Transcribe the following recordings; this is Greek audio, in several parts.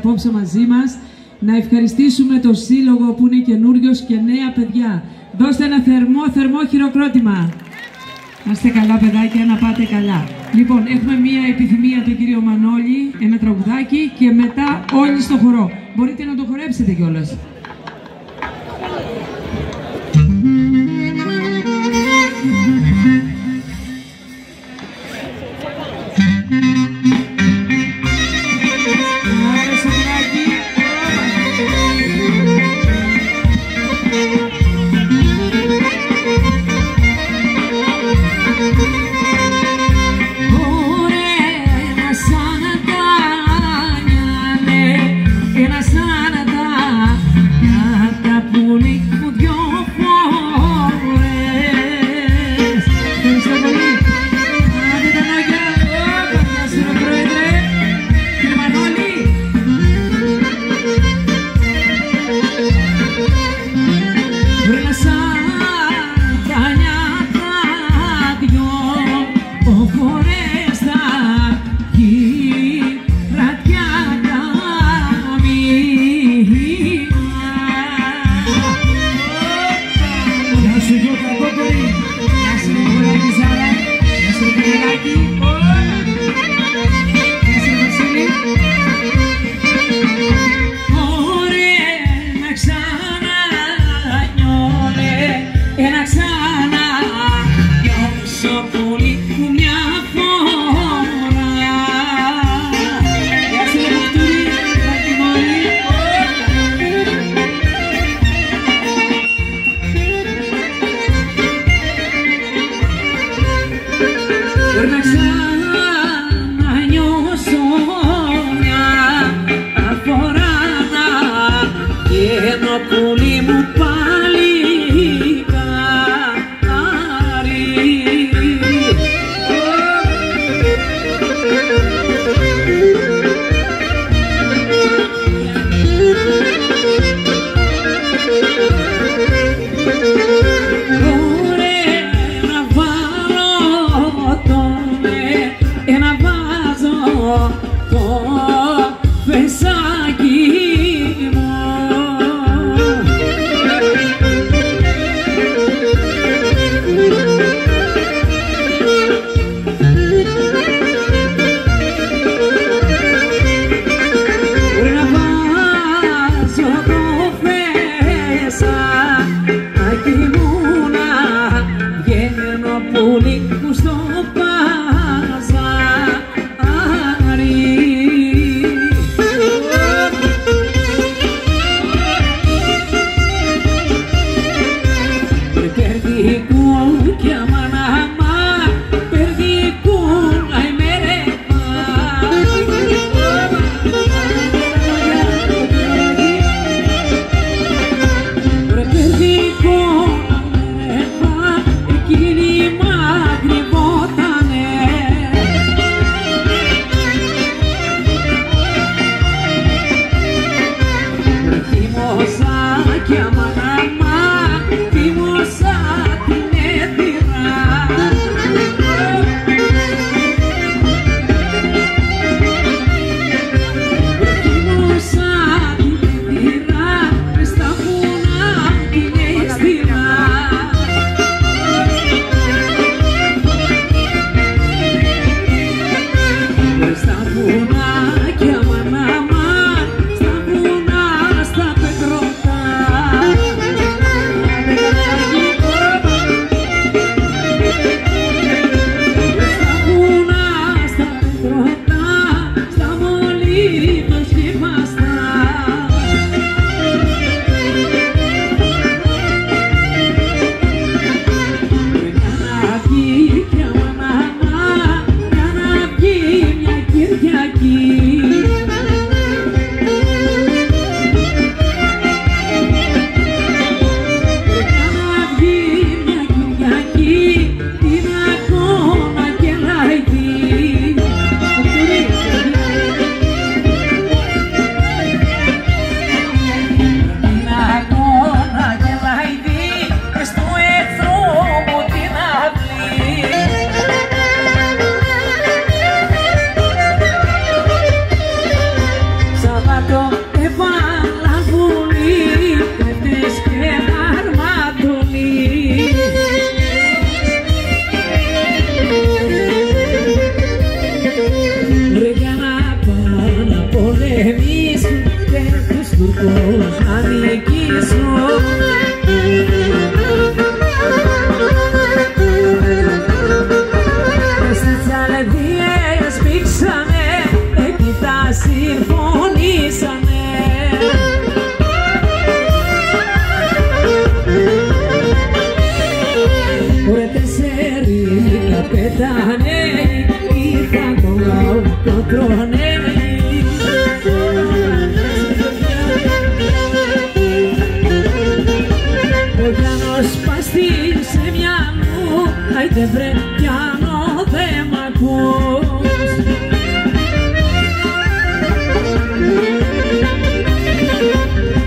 απόψε μαζί μας. Να ευχαριστήσουμε το σύλλογο που είναι καινούριος και νέα παιδιά. Δώστε ένα θερμό χειροκρότημα. Να είστε καλά παιδάκια, να πάτε καλά. Λοιπόν, έχουμε μία επιθυμία τον κύριο Μανώλη, ένα τραγουδάκι και μετά όλοι στο χορό. Μπορείτε να το χορέψετε κιόλας.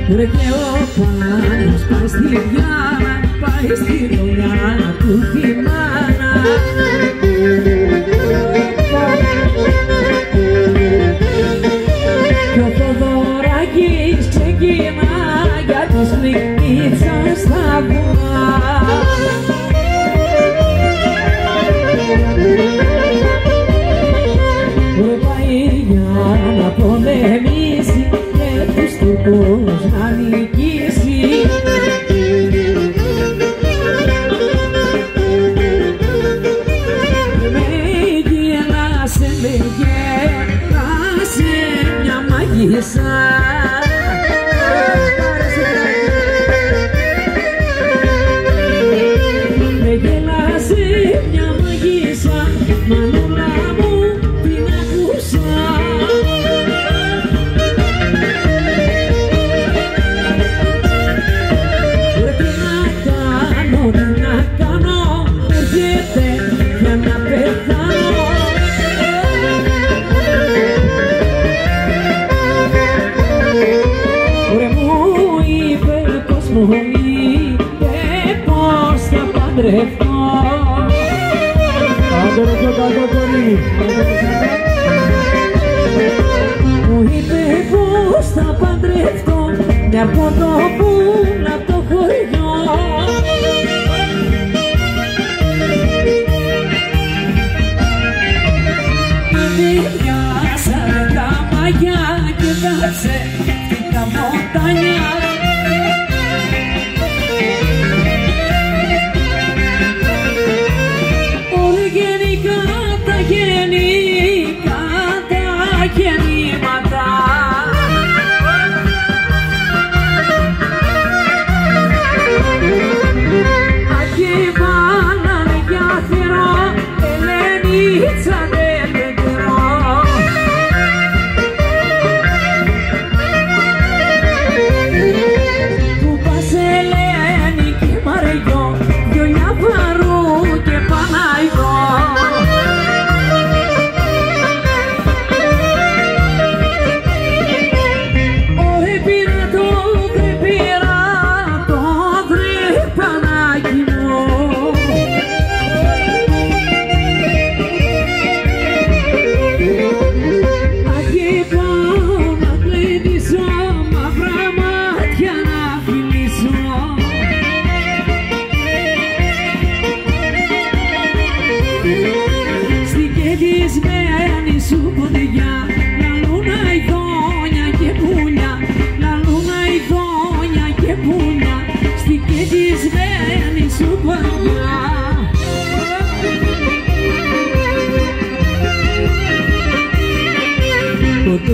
Ρε και ο Πάνος πάει στη Βιάνα, πάει στη δουλειά του τη μάνα. Κι ο Θοδωράκης ξεκινά για τις νυχτίτσες στα βουνά. Ρε πάει για να πολεμήσει και τους Τούρκους να νικήσει. Με γέλασε, με γέλασε μια μαγισσα. Με γέλασε μια μαγισσα, μανούλα μου την ακούσα. Ρε τι να κάνω, έρχεται για να πεθάνω. Ρε μου είπε πως μου είπε πως θα παντρευτώ. Μου είπε πως θα παντρευτώ μια πρωτοπούλα απ' το χωριό. Με πιάσανε τα μαγιά και κάψε τα μοντάνια.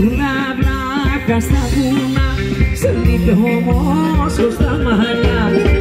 Κοτούρα βλάκα στα βουνά, σε λείπει ο μόσχος στα μαλλιά.